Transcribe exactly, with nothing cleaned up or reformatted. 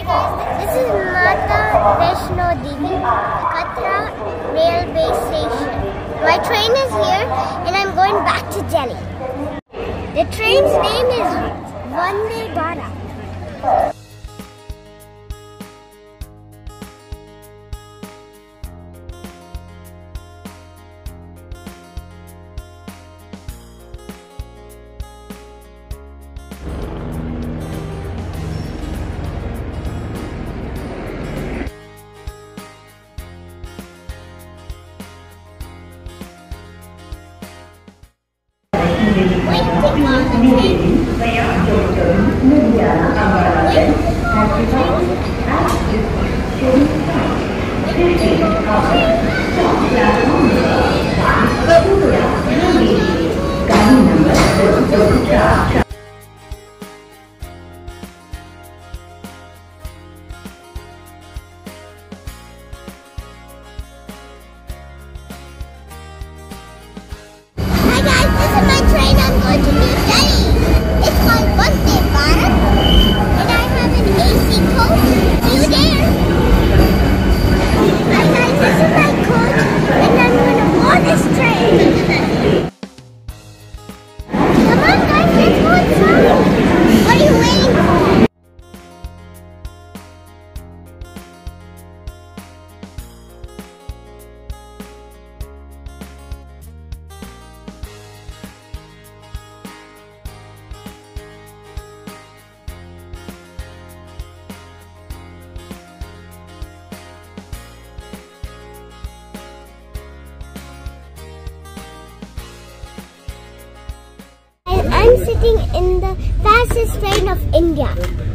This is Mata Vaishno Devi, Katra railway station. My train is here and I'm going back to Delhi. The train's name is VANDE BHARAT. Waiting on the train. Hi guys, this is my train. I'm going to New Delhi. It's called VANDE BHARAT and I have an A C coach. See you there. Hi guys, this is my coach and I'm going to board this train. Come on guys, let's go inside. What are you waiting for? I'm sitting in the fastest train of India.